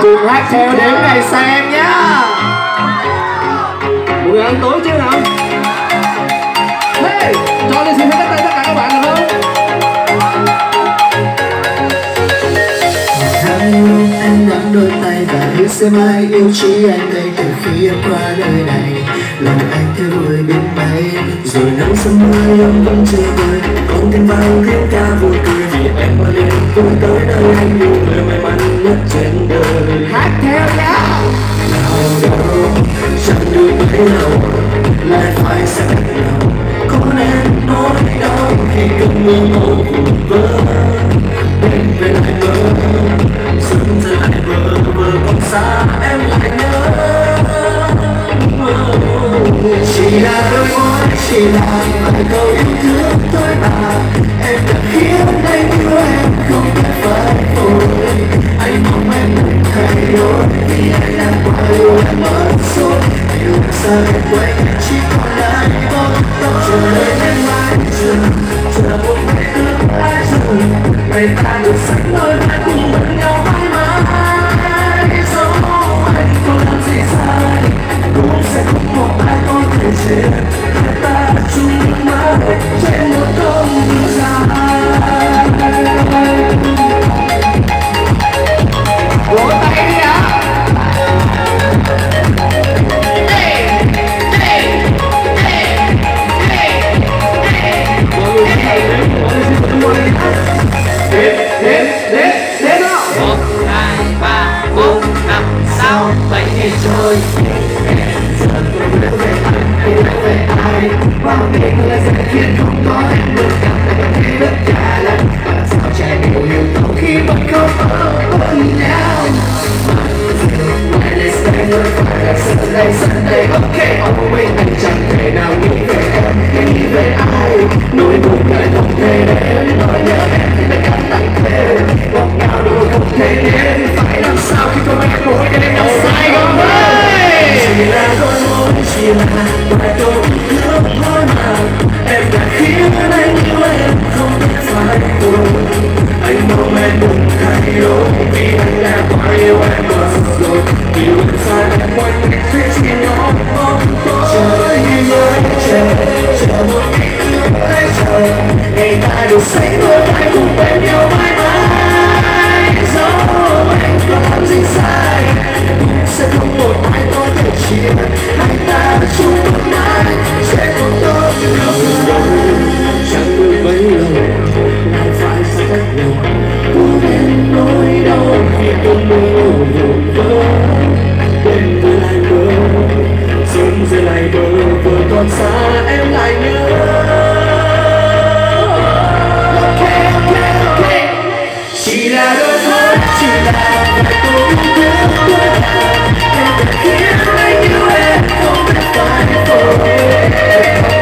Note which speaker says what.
Speaker 1: cùng hát theo điểm này xem nhá. Mọi người ăn tối chứ nào? Hey, cho lên xin phép tay tất cả các bạn được không?
Speaker 2: Em nắm đôi tay và hứa sẽ mãi yêu chỉ anh đây từ khi em qua đời này. Lòng anh theo đuổi bên bay, rồi nắng sớm mưa em vẫn chưa vơi. Con tim vang tiếng ca vui cười vì em mà liền cùng tới nơi anh yêu người may mắn nhất trên đời.
Speaker 1: Hát theo nhá.
Speaker 2: Nào đâu chẳng được thế nào lại phải xa cách nhau. Có nên nói đâu khi cơn mưa màu vụn vỡ. Bên bên lại mơ sớm giờ lại vờ vờ còn xa em lại nhớ. Chỉ là đôi môi, chỉ là vài câu yêu thương thôi mà. Em đã khiến anh yêu em không thể phải vội. Anh mong em đừng thay đổi vì anh đang qua yêu em mất rồi. Yêu em xa em quay chỉ còn lại bóng tối. Chờ đợi em mãi chờ một ngày tương lai rồi. Ngày ta được sẵn đôi vai cùng bên nhau mãi mãi. Dẫu anh có làm gì sai cũng sẽ không một ai có thể chết. Ta chung nước mắt trên một con đường dài.
Speaker 1: Vỗ tay đi ạ. Đến nào.
Speaker 3: 1, 2, 3, 4, 5, 6, 7 ngày trôi.
Speaker 2: Giờ tôi đã về anh, tôi đã về ai. Và biết là sẽ khiến không có em được cảm thấy thế tất cả lần. Và làm sao trẻ đều hiểu thấu khi vẫn không ở bên nhau. Let's stay rồi phải là Sunday, ok. Ông mình anh chẳng thể nào nghĩ về em, nghĩ về ai. Nỗi buồn lại không thể đến, nỗi nhớ em thì lại càng tăng thêm. Ngọt ngào đôi không thể đến, phải làm sao khi không em mỗi đêm nhau sai không ơi. Chỉ là đôi môi, chỉ là vài câu nước thôi mà. Em đã khiến anh yêu em không thể phải vội. Anh mong em đừng thay đổi vì anh đã quá yêu em mất rồi. Yêu em xa em quanh thế chỉ nhỏ bóng tối. Chờ như mới chờ một ngày tương lai chờ. Ngày ta được sánh đôi vai cùng bên nhau mãi mãi. Dẫu anh có làm gì sai sẽ không một ai có thể chia. Hai ta chung một mãi sẽ không tốt đâu. Chẳng được bấy lâu lại phải xa cách nhau. Có nên nỗi đau khi cơn mưa vụn vỡ. Đêm vừa lại mơ sớm giờ lại bờ vờ còn xa em lại nhớ. Ok. Chỉ là đôi môi, chỉ là vài câu yêu thương thôi mà. Em đã khiến anh yêu em không biết phải vội.